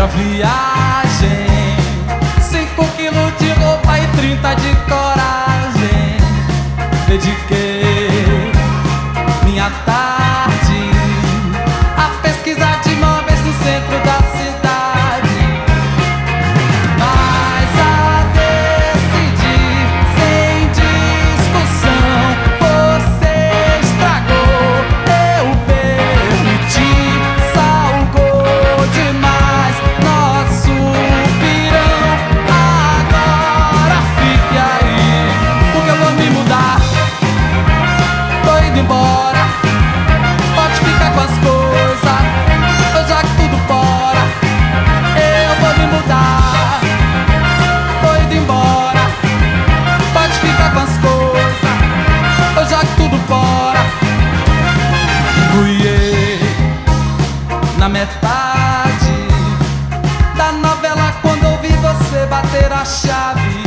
pra viagem. 5 quilos de roupa e 30 de coragem. Dediquei minha tarde a pesquisar de imóveis no centro da cidade. Mas a decidir, sem discussão, você estragou, eu permiti. Salgou demais nosso pirão. Agora fique aí, porque eu vou me mudar. Tô indo embora, pode ficar com as coisas. Eu jogo tudo fora, eu vou me mudar. Tô indo embora, pode ficar com as coisas. Eu jogo tudo fora. Fui na metade da novela quando ouvi você bater a chave.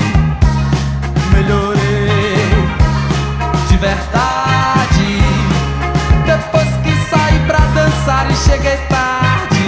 Melhorei de verdade depois que saí pra dançar e cheguei tarde.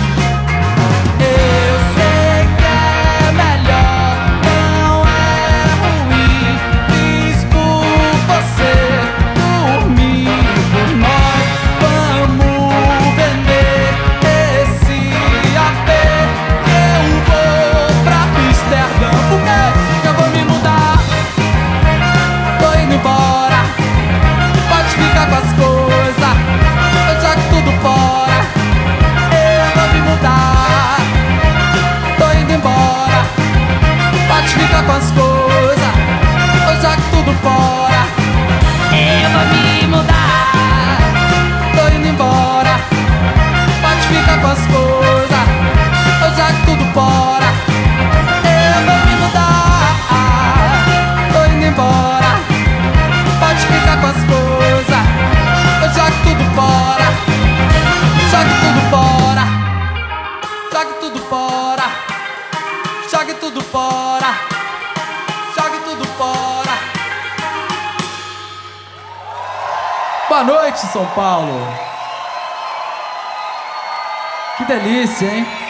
Eu sei que é melhor, não é ruim. Fiz por você, por mim, por nós. Vamos vender esse AP. Eu vou pra Amsterdã. Por quê? Eu vou me mudar. Tô indo embora, pode ficar com as coisas. Eu jogo tudo fora, eu vou me mudar. Tô indo embora, pode ficar com as coisas. Eu jogo tudo fora, eu vou me mudar. Tô indo embora, pode ficar com as coisas. Eu jogo tudo fora, eu vou me mudar. Tô indo embora, pode ficar com as coisas. Eu jogo tudo fora, jogue tudo fora, jogue tudo fora, jogue tudo fora, jogue tudo fora. Boa noite, São Paulo. Que delícia, hein?